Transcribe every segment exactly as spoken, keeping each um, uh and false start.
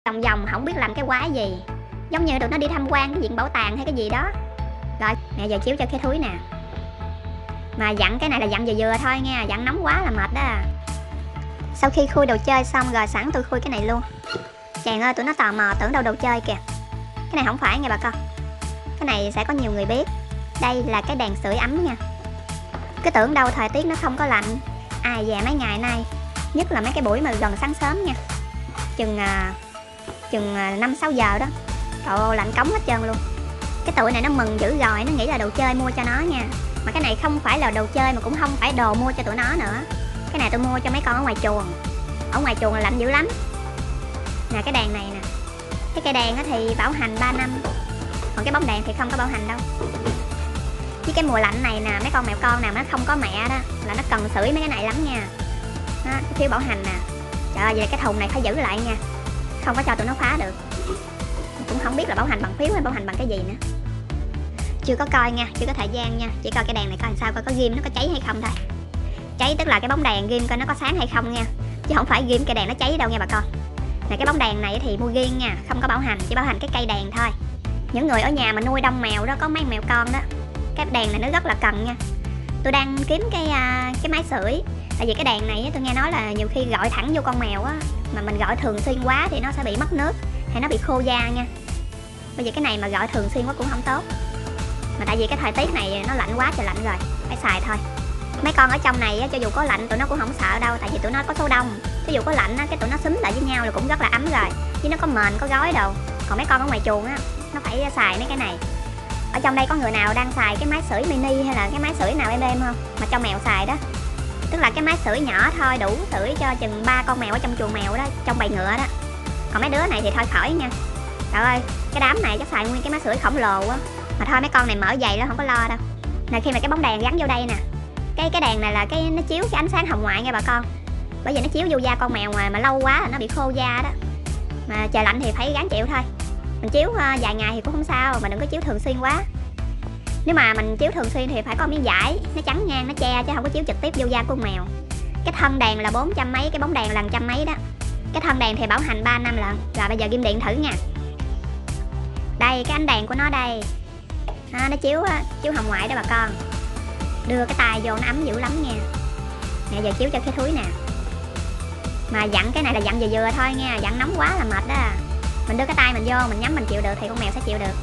vòng vòng không biết làm cái quái gì, giống như tụi nó đi tham quan cái viện bảo tàng hay cái gì đó. Rồi mẹ giờ chiếu cho cái thúi nè, mà dặn cái này là dặn vừa vừa thôi nha, dặn nóng quá là mệt đó. Sau khi khui đồ chơi xong rồi sẵn tôi khui cái này luôn. Chàng ơi, tụi nó tò mò tưởng đâu đồ chơi kìa. Cái này không phải nha bà con, cái này sẽ có nhiều người biết. Đây là cái đèn sưởi ấm nha. Cứ tưởng đâu thời tiết nó không có lạnh, ai về mấy ngày nay, nhất là mấy cái buổi mà gần sáng sớm nha, chừng à, chừng năm sáu giờ đó, trời ơi lạnh cống hết trơn luôn. Cái tụi này nó mừng dữ rồi, nó nghĩ là đồ chơi mua cho nó nha. Mà cái này không phải là đồ chơi mà cũng không phải đồ mua cho tụi nó nữa. Cái này tôi mua cho mấy con ở ngoài chuồng. Ở ngoài chuồng là lạnh dữ lắm. Nè cái đèn này nè, cái cây đèn thì bảo hành ba năm, còn cái bóng đèn thì không có bảo hành đâu. Với cái mùa lạnh này nè, mấy con mèo con nào mà nó không có mẹ đó là nó cần sưởi mấy cái này lắm nha. Đó, cái phiếu bảo hành nè. Trời ơi, vậy cái thùng này phải giữ lại nha, không có cho tụi nó phá được. Cũng không biết là bảo hành bằng phiếu hay bảo hành bằng cái gì nữa. Chưa có coi nha, chưa có thời gian nha. Chỉ coi cái đèn này coi làm sao, coi có ghim nó có cháy hay không thôi. Cháy tức là cái bóng đèn ghim coi nó có sáng hay không nha, chứ không phải ghim cái đèn nó cháy đâu nha bà con. Này cái bóng đèn này thì mua riêng nha, không có bảo hành, chỉ bảo hành cái cây đèn thôi. Những người ở nhà mà nuôi đông mèo đó, có mấy mèo con đó, cái đèn này nó rất là cần nha. Tôi đang kiếm cái cái máy sưởi, tại vì cái đèn này tôi nghe nói là nhiều khi gọi thẳng vô con mèo á, mà mình gọi thường xuyên quá thì nó sẽ bị mất nước hay nó bị khô da nha. Bây giờ cái này mà gọi thường xuyên quá cũng không tốt. Mà tại vì cái thời tiết này nó lạnh quá trời lạnh rồi, phải xài thôi. Mấy con ở trong này cho dù có lạnh tụi nó cũng không sợ đâu, tại vì tụi nó có số đông. Ví dụ có lạnh cái tụi nó xúm lại với nhau là cũng rất là ấm rồi, chứ nó có mền có gói đâu. Còn mấy con ở ngoài chuồng á, nó phải xài mấy cái này. Ở trong đây có người nào đang xài cái máy sưởi mini hay là cái máy sưởi nào êm êm không, mà cho mèo xài đó? Tức là cái máy sưởi nhỏ thôi, đủ sưởi cho chừng ba con mèo ở trong chuồng mèo đó, trong bầy ngựa đó. Còn mấy đứa này thì thôi khỏi nha. Trời ơi, cái đám này chắc xài nguyên cái máy sưởi khổng lồ á. Mà thôi mấy con này mở giày nó không có lo đâu. Nè khi mà cái bóng đèn gắn vô đây nè, cái cái đèn này là cái nó chiếu cái ánh sáng hồng ngoại nha bà con. Bởi vì nó chiếu vô da con mèo mà, mà lâu quá là nó bị khô da đó. Mà trời lạnh thì phải gắng chịu thôi. Mình chiếu uh, vài ngày thì cũng không sao, mà đừng có chiếu thường xuyên quá. Nếu mà mình chiếu thường xuyên thì phải có miếng vải nó trắng ngang nó che, chứ không có chiếu trực tiếp vô da của mèo. Cái thân đèn là bốn trăm mấy, cái bóng đèn là trăm mấy đó. Cái thân đèn thì bảo hành ba năm lận. Rồi bây giờ ghim điện thử nha. Đây cái ánh đèn của nó đây. À, nó chiếu chiếu hồng ngoại đó bà con. Đưa cái tay vô nó ấm dữ lắm nha. Nè giờ chiếu cho cái thúi nè. Mà dặn cái này là dặn vừa vừa thôi nha, dặn nóng quá là mệt đó. Mình đưa cái tay mình vô, mình nhắm mình chịu được thì con mèo sẽ chịu được.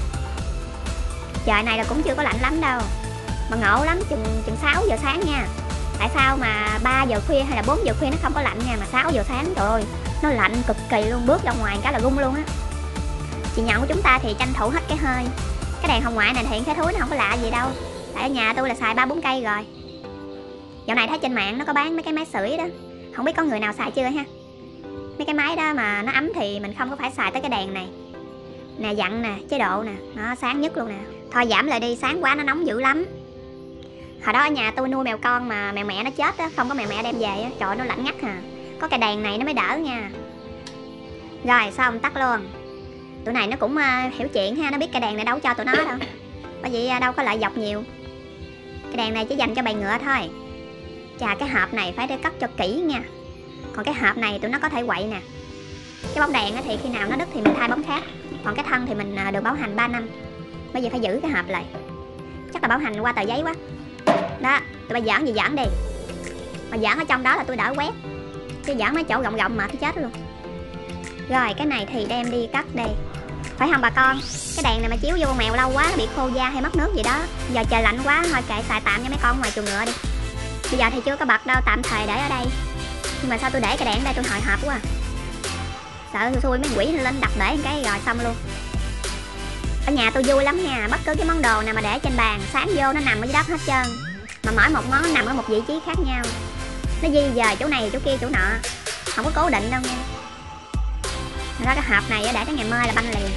Trời này là cũng chưa có lạnh lắm đâu, mà ngộ lắm, chừng chừng sáu giờ sáng nha. Tại sao mà ba giờ khuya hay là bốn giờ khuya nó không có lạnh nha, mà sáu giờ sáng trời ơi nó lạnh cực kỳ luôn, bước ra ngoài cái là run luôn á. Chị nhậu của chúng ta thì tranh thủ hết cái hơi. Cái đèn hồng ngoại này thì cái thúi nó không có lạ gì đâu, tại ở nhà tôi là xài ba bốn cây rồi. Dạo này thấy trên mạng nó có bán mấy cái máy sưởi đó, không biết có người nào xài chưa ha. Mấy cái máy đó mà nó ấm thì mình không có phải xài tới cái đèn này. Nè dặn nè, chế độ nè, nó sáng nhất luôn nè. Thôi giảm lại đi, sáng quá nó nóng dữ lắm. Hồi đó ở nhà tôi nuôi mèo con mà mèo mẹ nó chết á, không có mèo mẹ đem về á, trời ơi, nó lạnh ngắt à. Có cái đèn này nó mới đỡ nha. Rồi xong tắt luôn. Tụi này nó cũng uh, hiểu chuyện ha, nó biết cái đèn này đâu cho tụi nó đâu, bởi vì uh, đâu có lợi dọc nhiều. Cái đèn này chỉ dành cho bầy ngựa thôi. Chà cái hộp này phải để cất cho kỹ nha. Còn cái hộp này tụi nó có thể quậy nè. Cái bóng đèn thì khi nào nó đứt thì mình thay bóng khác. Còn cái thân thì mình uh, được bảo hành ba năm. Bây giờ phải giữ cái hộp lại. Chắc là bảo hành qua tờ giấy quá. Đó, tụi bay giỡn gì giỡn đi. Mà giỡn ở trong đó là tôi đỡ quét, chứ giỡn mấy chỗ rộng rộng mà thấy chết luôn. Rồi cái này thì đem đi cất đi. Phải không bà con? Cái đèn này mà chiếu vô con mèo lâu quá nó bị khô da hay mất nước gì đó. Giờ trời lạnh quá thôi kệ, xài tạm cho mấy con ngoài chuồng ngựa đi. Bây giờ thì chưa có bật đâu, tạm thời để ở đây. Nhưng mà sao tôi để cái đèn ở đây tôi hồi hộp quá à. Sợ tôi xui mấy quỷ lên đập để một cái rồi xong luôn. Ở nhà tôi vui lắm nha, bất cứ cái món đồ nào mà để trên bàn sáng vô nó nằm ở dưới đất hết trơn. Mà mỗi một món nó nằm ở một vị trí khác nhau, nó di dời chỗ này chỗ kia chỗ nọ, không có cố định đâu nha. Đó cái hộp này để tới ngày mai là banh liền.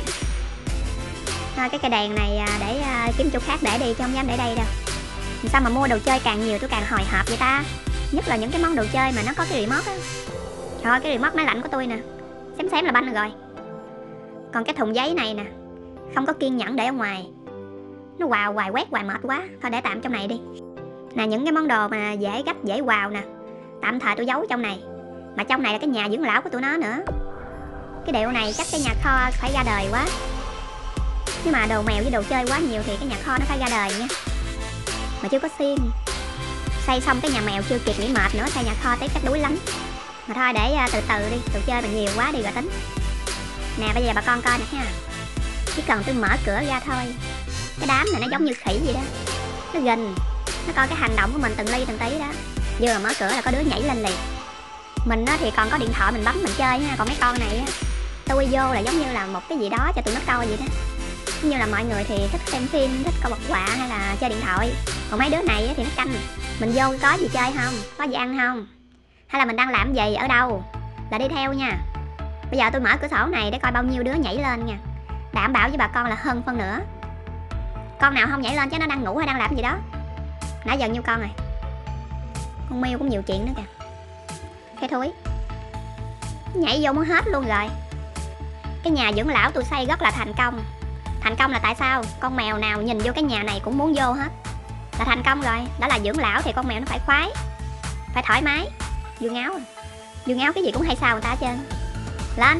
Thôi cái cây đèn này để kiếm chỗ khác để đi chứ không dám để đây đâu. Sao mà mua đồ chơi càng nhiều tôi càng hồi hộp vậy ta. Nhất là những cái món đồ chơi mà nó có cái remote á. Trời ơi cái remote máy lạnh của tôi nè, xém xém là banh rồi. Còn cái thùng giấy này nè, không có kiên nhẫn để ở ngoài, nó quào hoài quét hoài mệt quá, thôi để tạm trong này đi. Nè những cái món đồ mà dễ gấp dễ quào nè, tạm thời tôi giấu trong này. Mà trong này là cái nhà dưỡng lão của tụi nó nữa. Cái điệu này chắc cái nhà kho phải ra đời quá. Nhưng mà đồ mèo với đồ chơi quá nhiều thì cái nhà kho nó phải ra đời nha. Mà chưa có xiên. Xây xong cái nhà mèo chưa kịp nghỉ mệt nữa, xây nhà kho tới chắc đuối lắm. Mà thôi để từ từ đi, đồ chơi mình nhiều quá đi rồi tính. Nè bây giờ bà con coi nè ha. Chỉ cần tôi mở cửa ra thôi, cái đám này nó giống như khỉ vậy đó. Nó gần, nó coi cái hành động của mình từng ly từng tí đó. Vừa mở cửa là có đứa nhảy lên liền. Mình á thì còn có điện thoại mình bấm mình chơi ha. Còn mấy con này á, tôi vô là giống như là một cái gì đó cho tụi nó coi vậy đó. Giống như là mọi người thì thích xem phim, thích coi bật quạ hay là chơi điện thoại. Còn mấy đứa này á thì nó canh mình vô có gì chơi không, có gì ăn không, hay là mình đang làm gì, ở đâu là đi theo nha. Bây giờ tôi mở cửa sổ này để coi bao nhiêu đứa nhảy lên nha. Đảm bảo với bà con là hơn phân nửa. Con nào không nhảy lên chứ nó đang ngủ hay đang làm gì đó. Nãy giờ nhiêu con rồi. Con Miêu cũng nhiều chuyện nữa kìa. Cái thúi nhảy vô muốn hết luôn rồi. Cái nhà dưỡng lão tôi xây rất là thành công. Thành công là tại sao? Con mèo nào nhìn vô cái nhà này cũng muốn vô hết. Là thành công rồi. Đó là dưỡng lão thì con mèo nó phải khoái, phải thoải mái. Dương áo Dương áo cái gì cũng hay sao người ta hết trơn. Lên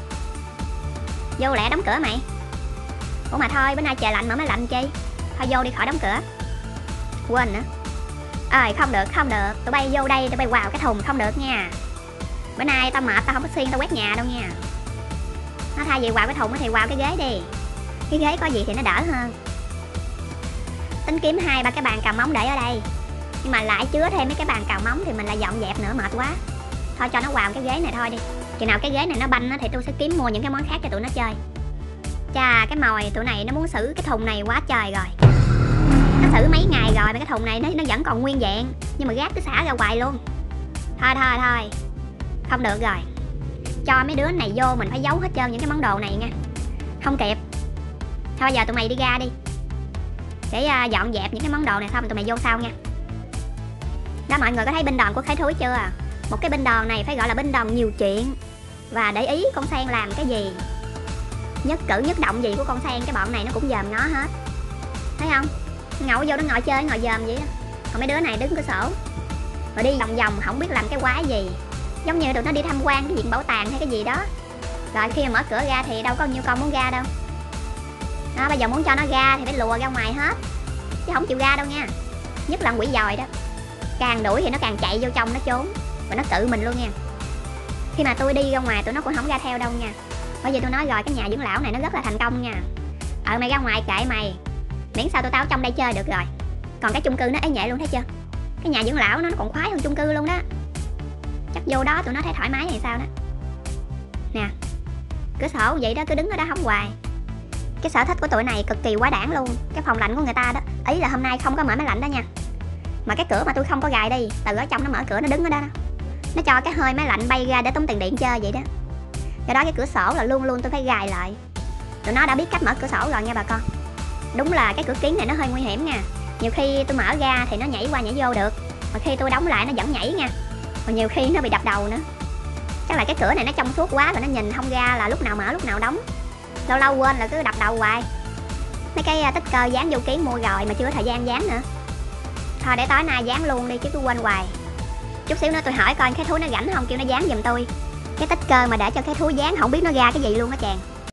vô lẹ đóng cửa mày. Ủa mà thôi bữa nay trời lạnh mà mới lạnh chi. Thôi vô đi khỏi đóng cửa. Quên nữa. Ơi không được không được. Tụi bay vô đây tụi bay vào cái thùng không được nha. Bữa nay tao mệt tao không có xiên tao quét nhà đâu nha. Nó thay vì vào cái thùng thì vào cái ghế đi. Cái ghế có gì thì nó đỡ hơn. Tính kiếm hai ba cái bàn cào móng để ở đây. Nhưng mà lại chứa thêm mấy cái bàn cào móng thì mình lại dọn dẹp nữa mệt quá. Thôi cho nó vào cái ghế này thôi đi. Chừng nào cái ghế này nó banh thì tôi sẽ kiếm mua những cái món khác cho tụi nó chơi. Chà cái mồi tụi này nó muốn xử cái thùng này quá trời rồi. Nó xử mấy ngày rồi mà cái thùng này nó, nó vẫn còn nguyên vẹn. Nhưng mà gác cứ xả ra hoài luôn. Thôi thôi thôi không được rồi. Cho mấy đứa này vô mình phải giấu hết trơn những cái món đồ này nha. Không kịp. Thôi giờ tụi mày đi ra đi. Để uh, dọn dẹp những cái món đồ này xong tụi mày vô sau nha. Đó mọi người có thấy binh đoàn của Khế Thúi chưa? Một cái binh đoàn này phải gọi là binh đoàn nhiều chuyện. Và để ý con Sen làm cái gì, nhất cử nhất động gì của con Sen cái bọn này nó cũng dòm ngó hết. Thấy không? Ngồi vô nó ngồi chơi ngồi dòm vậy đó. Còn mấy đứa này đứng cửa sổ rồi đi vòng vòng không biết làm cái quái gì. Giống như tụi nó đi tham quan cái viện bảo tàng hay cái gì đó. Rồi khi mà mở cửa ra thì đâu có nhiêu con muốn ra đâu. Đó bây giờ muốn cho nó ra thì phải lùa ra ngoài hết. Chứ không chịu ra đâu nha. Nhất là quỷ dòi đó. Càng đuổi thì nó càng chạy vô trong nó trốn. Và nó cự mình luôn nha. Khi mà tôi đi ra ngoài tụi nó cũng không ra theo đâu nha. Bởi vì tôi nói rồi cái nhà dưỡng lão này nó rất là thành công nha. Ờ mày ra ngoài kệ mày. Miễn sao tụi tao ở trong đây chơi được rồi. Còn cái chung cư nó ế nhẹ luôn thấy chưa. Cái nhà dưỡng lão nó, nó còn khoái hơn chung cư luôn đó. Chắc vô đó tụi nó thấy thoải mái hay sao đó. Nè cửa sổ vậy đó cứ đứng ở đó hóng hoài. Cái sở thích của tụi này cực kỳ quá đản luôn. Cái phòng lạnh của người ta đó. Ý là hôm nay không có mở máy lạnh đó nha. Mà cái cửa mà tôi không có gài đi. Từ ở trong nó mở cửa nó đứng ở đó, đó. Nó cho cái hơi máy lạnh bay ra để tống tiền điện chơi vậy đó. Do đó cái cửa sổ là luôn luôn tôi phải gài lại. Tụi nó đã biết cách mở cửa sổ rồi nha bà con. Đúng là cái cửa kính này nó hơi nguy hiểm nha. Nhiều khi tôi mở ra thì nó nhảy qua nhảy vô được. Mà khi tôi đóng lại nó vẫn nhảy nha. Và nhiều khi nó bị đập đầu nữa. Chắc là cái cửa này nó trong suốt quá rồi nó nhìn không ra là lúc nào mở lúc nào đóng. Lâu lâu quên là cứ đập đầu hoài. Mấy cái tích cơ dán vô kiến mua rồi mà chưa có thời gian dán nữa. Thôi để tối nay dán luôn đi chứ cứ quên hoài. Chút xíu nữa tôi hỏi coi cái thú nó rảnh không kêu nó dán giùm tôi. Cái tích cơ mà để cho cái thú dán không biết nó ra cái gì luôn á chàng.